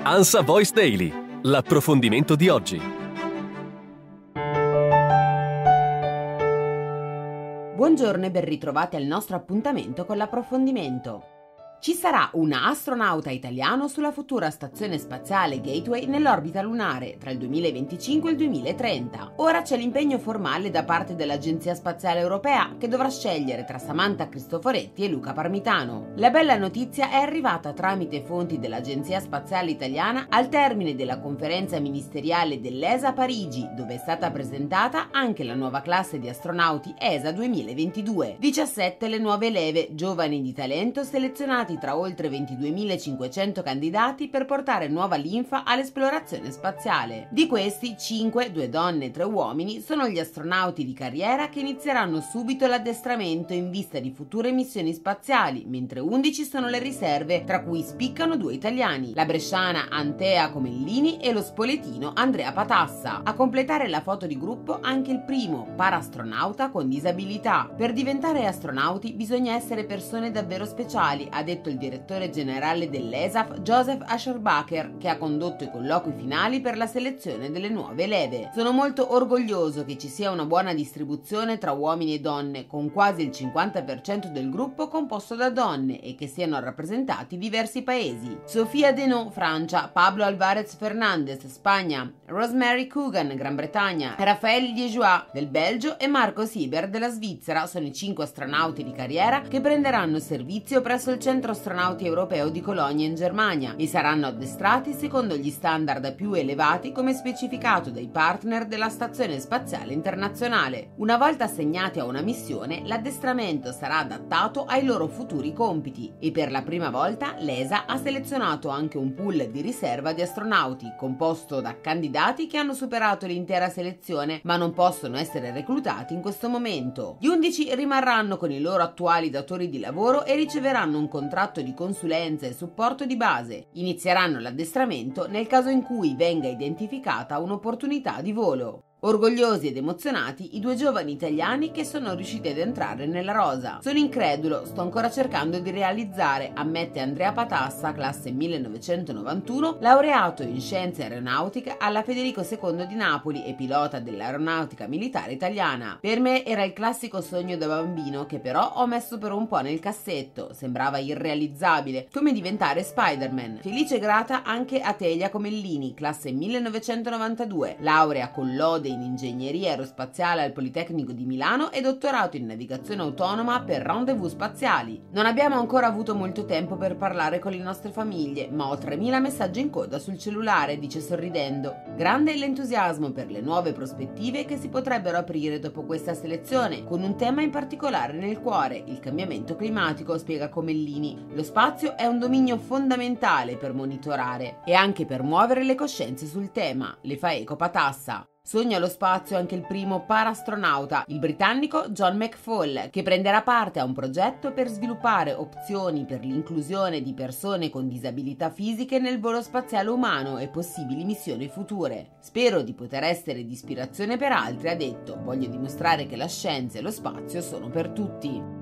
ANSA Voice Daily, l'approfondimento di oggi. Buongiorno e ben ritrovati al nostro appuntamento con l'approfondimento. Ci sarà un astronauta italiano sulla futura stazione spaziale Gateway nell'orbita lunare tra il 2025 e il 2030. Ora c'è l'impegno formale da parte dell'Agenzia Spaziale Europea, che dovrà scegliere tra Samantha Cristoforetti e Luca Parmitano. La bella notizia è arrivata tramite fonti dell'Agenzia Spaziale Italiana al termine della conferenza ministeriale dell'ESA a Parigi, dove è stata presentata anche la nuova classe di astronauti ESA 2022. 17 le nuove leve, giovani di talento selezionati tra oltre 22.500 candidati per portare nuova linfa all'esplorazione spaziale. Di questi, 5, 2 donne e 3 uomini, sono gli astronauti di carriera che inizieranno subito l'addestramento in vista di future missioni spaziali, mentre 11 sono le riserve, tra cui spiccano 2 italiani, la bresciana Antea Comellini e lo spoletino Andrea Patassa. A completare la foto di gruppo anche il primo paraastronauta con disabilità. Per diventare astronauti bisogna essere persone davvero speciali, ha detto il direttore generale dell'ESAF Joseph Ascherbacher, che ha condotto i colloqui finali per la selezione delle nuove leve. Sono molto orgoglioso che ci sia una buona distribuzione tra uomini e donne, con quasi il 50% del gruppo composto da donne e che siano rappresentati diversi paesi. Sofia Denon, Francia, Pablo Alvarez Fernandez, Spagna, Rosemary Coogan, Gran Bretagna, Raphaël Liégeois del Belgio e Marco Sieber della Svizzera sono i 5 astronauti di carriera che prenderanno servizio presso il centro astronauti europeo di Colonia in Germania e saranno addestrati secondo gli standard più elevati come specificato dai partner della Stazione Spaziale Internazionale. Una volta assegnati a una missione, l'addestramento sarà adattato ai loro futuri compiti e per la prima volta l'ESA ha selezionato anche un pool di riserva di astronauti composto da candidati che hanno superato l'intera selezione ma non possono essere reclutati in questo momento. Gli 11 rimarranno con i loro attuali datori di lavoro e riceveranno un contratto di consulenza e supporto di base. Inizieranno l'addestramento nel caso in cui venga identificata un'opportunità di volo. Orgogliosi ed emozionati i 2 giovani italiani che sono riusciti ad entrare nella rosa. Sono incredulo, sto ancora cercando di realizzare, ammette Andrea Patassa, classe 1991, laureato in scienze aeronautiche alla Federico II di Napoli e pilota dell'aeronautica militare italiana. Per me era il classico sogno da bambino che però ho messo per un po' nel cassetto, sembrava irrealizzabile, come diventare Spider-Man. Felice e grata anche a Telia Comellini, classe 1992, laurea con lode in ingegneria aerospaziale al Politecnico di Milano e dottorato in navigazione autonoma per rendezvous spaziali. Non abbiamo ancora avuto molto tempo per parlare con le nostre famiglie, ma ho 3.000 messaggi in coda sul cellulare, dice sorridendo. Grande è l'entusiasmo per le nuove prospettive che si potrebbero aprire dopo questa selezione, con un tema in particolare nel cuore, il cambiamento climatico, spiega Comellini. Lo spazio è un dominio fondamentale per monitorare e anche per muovere le coscienze sul tema, le fa eco Patassa. Sogna lo spazio anche il primo paraastronauta, il britannico John McFall, che prenderà parte a un progetto per sviluppare opzioni per l'inclusione di persone con disabilità fisiche nel volo spaziale umano e possibili missioni future. Spero di poter essere di ispirazione per altri, ha detto. Voglio dimostrare che la scienza e lo spazio sono per tutti.